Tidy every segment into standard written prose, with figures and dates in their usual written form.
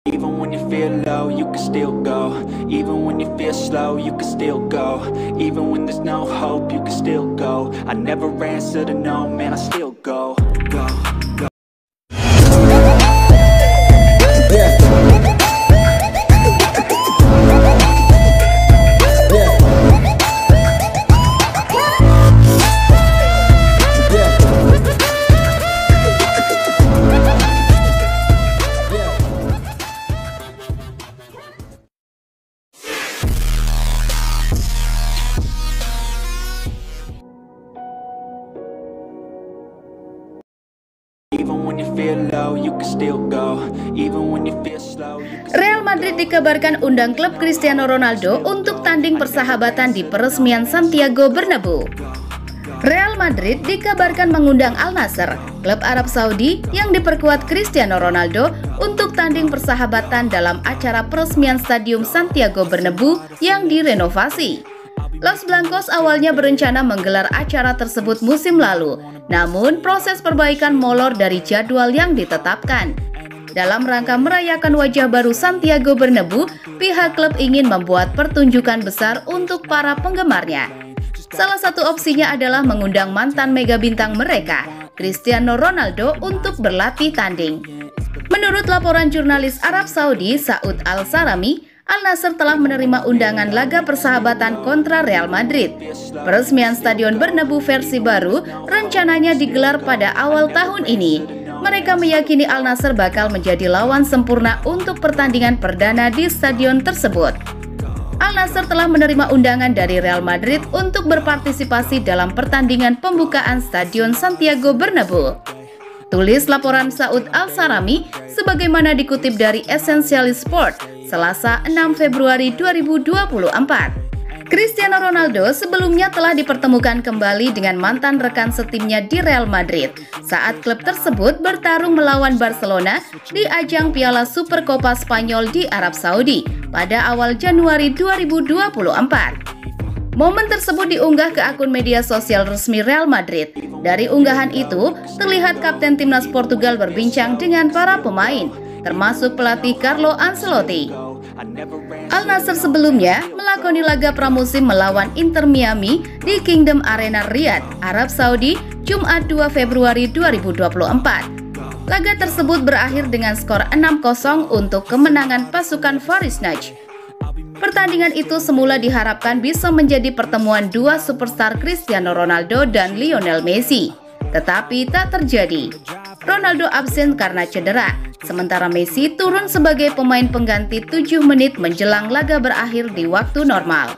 Even when you feel low, you can still go. Even when you feel slow, you can still go. Even when there's no hope, you can still go. I never answer to no, man, I still go. Go. Real Madrid dikabarkan undang klub Cristiano Ronaldo untuk tanding persahabatan di peresmian Santiago Bernabeu. Real Madrid dikabarkan mengundang Al Nassr, klub Arab Saudi yang diperkuat Cristiano Ronaldo, untuk tanding persahabatan dalam acara peresmian Stadium Santiago Bernabeu yang direnovasi. Los Blancos awalnya berencana menggelar acara tersebut musim lalu, namun proses perbaikan molor dari jadwal yang ditetapkan. Dalam rangka merayakan wajah baru Santiago Bernabeu, pihak klub ingin membuat pertunjukan besar untuk para penggemarnya. Salah satu opsinya adalah mengundang mantan mega bintang mereka, Cristiano Ronaldo, untuk berlatih tanding. Menurut laporan jurnalis Arab Saudi Saud Al-Sarami, Al Nassr telah menerima undangan laga persahabatan kontra Real Madrid. Peresmian Stadion Bernabeu versi baru rencananya digelar pada awal tahun ini. Mereka meyakini Al Nassr bakal menjadi lawan sempurna untuk pertandingan perdana di stadion tersebut. Al Nassr telah menerima undangan dari Real Madrid untuk berpartisipasi dalam pertandingan pembukaan Stadion Santiago Bernabeu. Tulis laporan Saud Al-Sarami sebagaimana dikutip dari Essentialist Sport, Selasa 6 Februari 2024. Cristiano Ronaldo sebelumnya telah dipertemukan kembali dengan mantan rekan setimnya di Real Madrid saat klub tersebut bertarung melawan Barcelona di ajang Piala Supercopa Spanyol di Arab Saudi pada awal Januari 2024. Momen tersebut diunggah ke akun media sosial resmi Real Madrid. Dari unggahan itu, terlihat kapten timnas Portugal berbincang dengan para pemain, termasuk pelatih Carlo Ancelotti. Al Nassr sebelumnya melakoni laga pramusim melawan Inter Miami di Kingdom Arena Riyadh, Arab Saudi, Jumat 2 Februari 2024. Laga tersebut berakhir dengan skor 6-0 untuk kemenangan pasukan Faris Nagy. Pertandingan itu semula diharapkan bisa menjadi pertemuan dua superstar Cristiano Ronaldo dan Lionel Messi, tetapi tak terjadi. Ronaldo absen karena cedera, sementara Messi turun sebagai pemain pengganti 7 menit menjelang laga berakhir di waktu normal.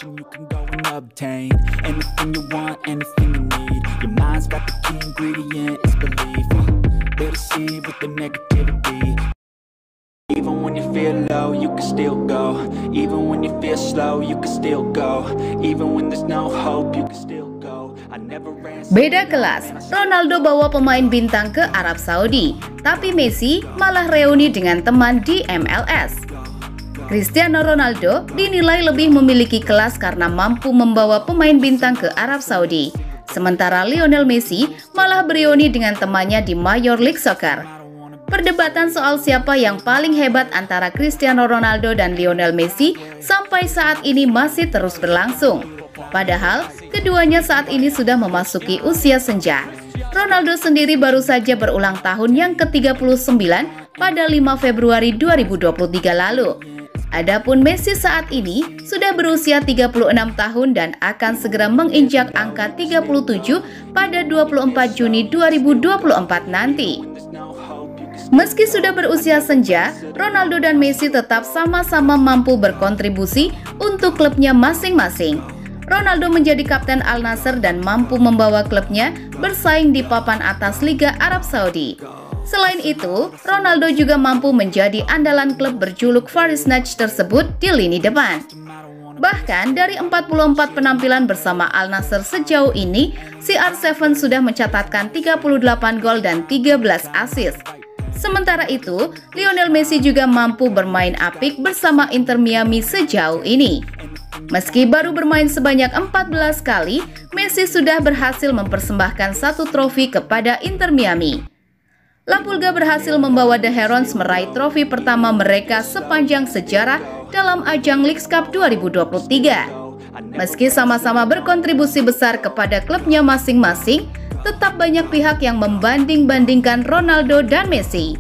Even when you feel low, you can still go. Even when you feel slow, you can still go. Even when there's no hope, you can still go. Beda kelas, Ronaldo bawa pemain bintang ke Arab Saudi, tapi Messi malah reuni dengan teman di MLS. Cristiano Ronaldo dinilai lebih memiliki kelas karena mampu membawa pemain bintang ke Arab Saudi, sementara Lionel Messi malah bereuni dengan temannya di Major League Soccer. Perdebatan soal siapa yang paling hebat antara Cristiano Ronaldo dan Lionel Messi sampai saat ini masih terus berlangsung. Padahal, keduanya saat ini sudah memasuki usia senja. Ronaldo sendiri baru saja berulang tahun yang ke-39 pada 5 Februari 2023 lalu. Adapun Messi saat ini sudah berusia 36 tahun dan akan segera menginjak angka 37 pada 24 Juni 2024 nanti. Meski sudah berusia senja, Ronaldo dan Messi tetap sama-sama mampu berkontribusi untuk klubnya masing-masing. Ronaldo menjadi kapten Al Nassr dan mampu membawa klubnya bersaing di papan atas Liga Arab Saudi. Selain itu, Ronaldo juga mampu menjadi andalan klub berjuluk Faris Nagy tersebut di lini depan. Bahkan dari 44 penampilan bersama Al Nassr sejauh ini, CR7 sudah mencatatkan 38 gol dan 13 assist. Sementara itu, Lionel Messi juga mampu bermain apik bersama Inter Miami sejauh ini. Meski baru bermain sebanyak 14 kali, Messi sudah berhasil mempersembahkan 1 trofi kepada Inter Miami. La Pulga berhasil membawa The Herons meraih trofi pertama mereka sepanjang sejarah dalam ajang Leagues Cup 2023. Meski sama-sama berkontribusi besar kepada klubnya masing-masing, tetap banyak pihak yang membanding-bandingkan Ronaldo dan Messi.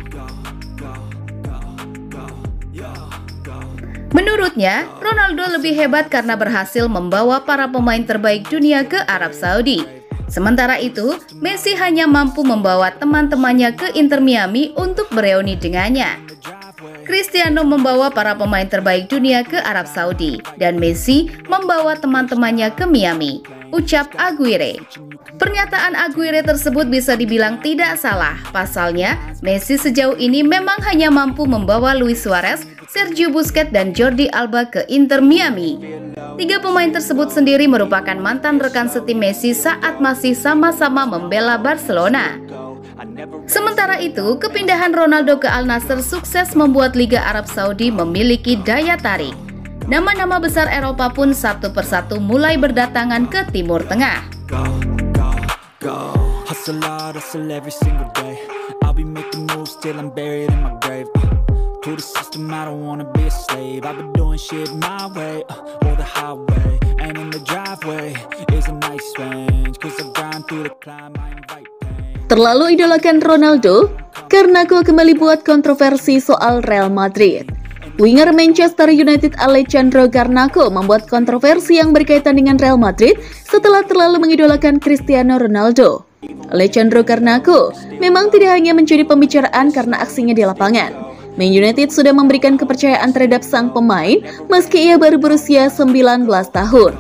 Menurutnya, Ronaldo lebih hebat karena berhasil membawa para pemain terbaik dunia ke Arab Saudi. Sementara itu, Messi hanya mampu membawa teman-temannya ke Inter Miami untuk bereuni dengannya. Cristiano membawa para pemain terbaik dunia ke Arab Saudi, dan Messi membawa teman-temannya ke Miami, ucap Aguirre. Pernyataan Aguirre tersebut bisa dibilang tidak salah. Pasalnya, Messi sejauh ini memang hanya mampu membawa Luis Suarez, Sergio Busquets, dan Jordi Alba ke Inter Miami. Tiga pemain tersebut sendiri merupakan mantan rekan setim Messi saat masih sama-sama membela Barcelona. Sementara itu, kepindahan Ronaldo ke Al Nassr sukses membuat Liga Arab Saudi memiliki daya tarik. Nama-nama besar Eropa pun satu persatu mulai berdatangan ke Timur Tengah. To the system, I don't wanna be a slave. I've been doing shit my way, or the highway. And in the driveway is a nice range, cause I grind through the climb, I invite pain. Terlalu idolakan Ronaldo, Garnacho kembali buat kontroversi soal Real Madrid. Winger Manchester United Alejandro Garnacho membuat kontroversi yang berkaitan dengan Real Madrid setelah terlalu mengidolakan Cristiano Ronaldo. Alejandro Garnacho memang tidak hanya menjadi pembicaraan karena aksinya di lapangan. Man United sudah memberikan kepercayaan terhadap sang pemain meski ia baru berusia 19 tahun.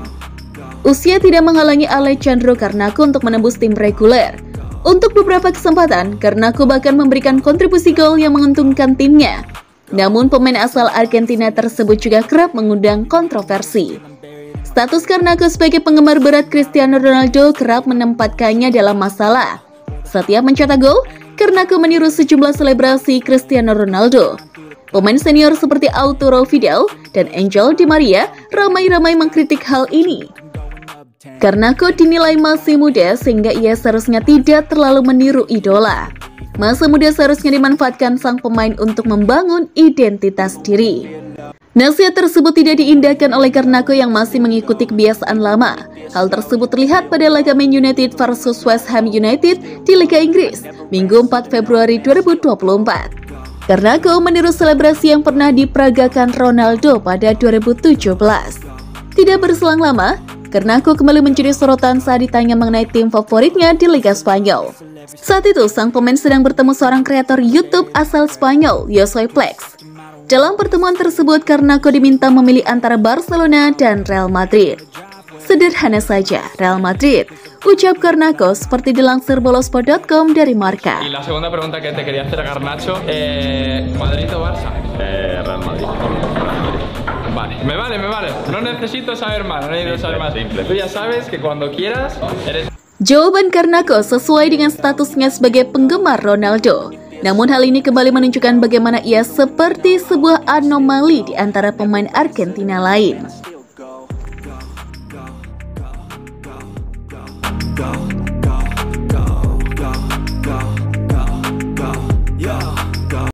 Usia tidak menghalangi Alejandro Garnacho untuk menembus tim reguler. Untuk beberapa kesempatan, Garnacho bahkan memberikan kontribusi gol yang menguntungkan timnya. Namun pemain asal Argentina tersebut juga kerap mengundang kontroversi. Status Garnacho sebagai penggemar berat Cristiano Ronaldo kerap menempatkannya dalam masalah. Setiap mencetak gol, Garnacho meniru sejumlah selebrasi Cristiano Ronaldo. Pemain senior seperti Arturo Vidal dan Angel Di Maria ramai-ramai mengkritik hal ini. Garnacho dinilai masih muda sehingga ia seharusnya tidak terlalu meniru idola. Masa muda seharusnya dimanfaatkan sang pemain untuk membangun identitas diri. Nasihat tersebut tidak diindahkan oleh Garnacho yang masih mengikuti kebiasaan lama. Hal tersebut terlihat pada laga Man United versus West Ham United di Liga Inggris, Minggu 4 Februari 2024. Garnacho meniru selebrasi yang pernah diperagakan Ronaldo pada 2017. Tidak berselang lama, Garnacho kembali menjadi sorotan saat ditanya mengenai tim favoritnya di Liga Spanyol. Saat itu, sang pemain sedang bertemu seorang kreator YouTube asal Spanyol, Josue Plex. Dalam pertemuan tersebut, Garnacho diminta memilih antara Barcelona dan Real Madrid. Sederhana saja, Real Madrid, ucap Garnacho seperti dilansir bolosport.com dari Marca. Y la segunda pregunta que te quería hacer a Garnacho, ¿Madrid o Barça? Real Madrid. Vale, me vale. No necesito saber más, no necesito saber más. Simple. Tú ya sabes que cuando quieras eres... Jawaban Garnacho sesuai dengan statusnya sebagai penggemar Ronaldo. Namun hal ini kembali menunjukkan bagaimana ia seperti sebuah anomali di antara pemain Argentina lain. Go.